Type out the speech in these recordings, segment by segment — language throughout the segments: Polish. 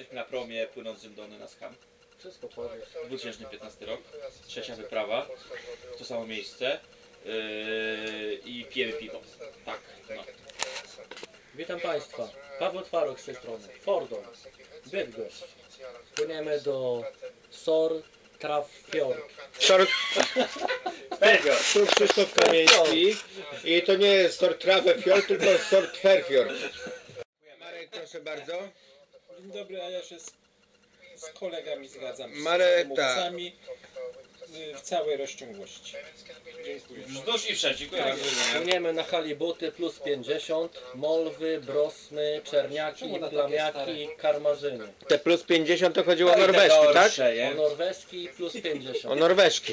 na promie płynącym do Nenaskam. Wszystko powiesz. 2015 rok, trzecia wyprawa, to samo miejsce i pijemy piwo. Tak, no. Witam Państwa. Paweł Twarok z tej strony. Fordon. Bydgoszcz. Płyniemy do Sortrafjord. Tu Krzysztof Kamieński i to nie jest Sortrafjord, tylko Sortferfjord. Marek, proszę bardzo. Dzień dobry, a ja się z kolegami zgadzam. Marek, z mówcami w całej rozciągłości. Dziękuję. Wzdłuż i wszędzie, dziękuję bardzo. Płyniemy na halibuty plus 50, molwy, brosmy, czerniaki, plamiaki, karmazyny. Te plus 50 to chodziło o norweżki, tak? O norweski plus 50. O norweżki.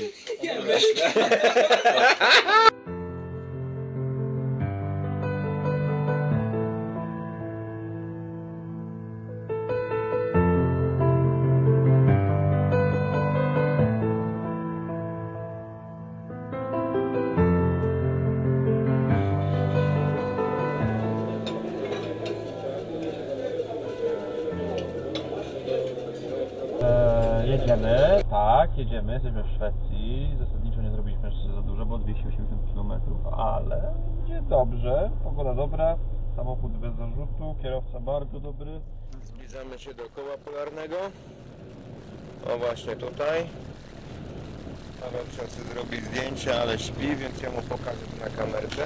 Jedziemy, tak, jedziemy, jesteśmy w Szwecji. Zasadniczo nie zrobiliśmy jeszcze za dużo, bo 280 km, ale idzie dobrze, pogoda dobra, samochód bez zarzutu, kierowca bardzo dobry. Zbliżamy się do koła polarnego. O, właśnie tutaj. Paweł chciał sobie zrobić zdjęcie, ale śpi, więc ja mu pokażę to na kamerce.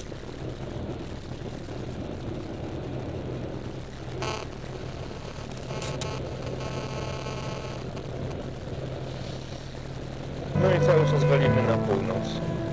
No i cały czas walimy na północ.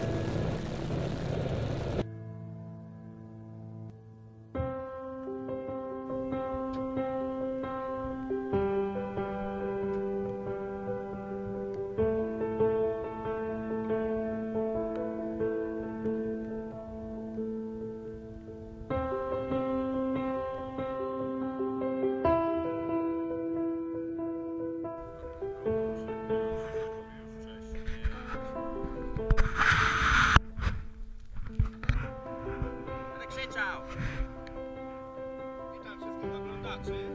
Witam wszystkich oglądaczy.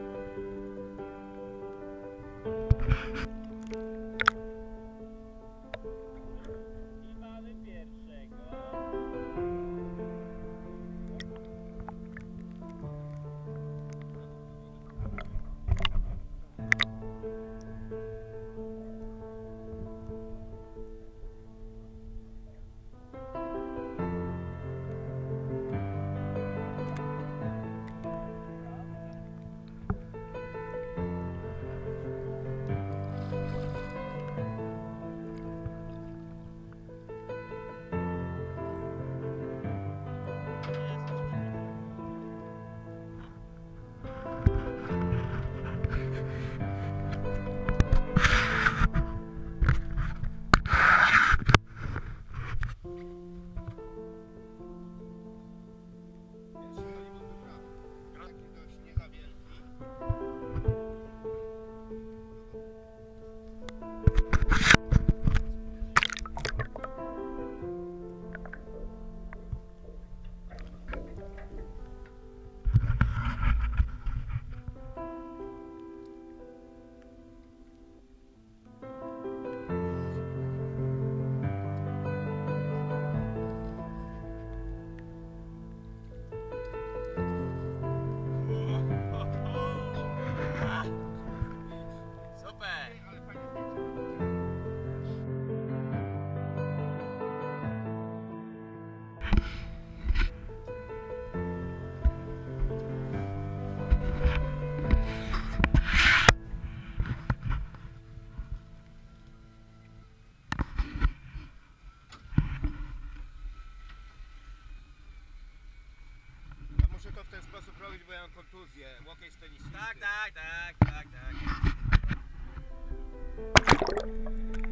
I mamy pierwszego. Muszę to w ten sposób robić, bo ja mam kontuzję. Łokieć tenisisty. Tak.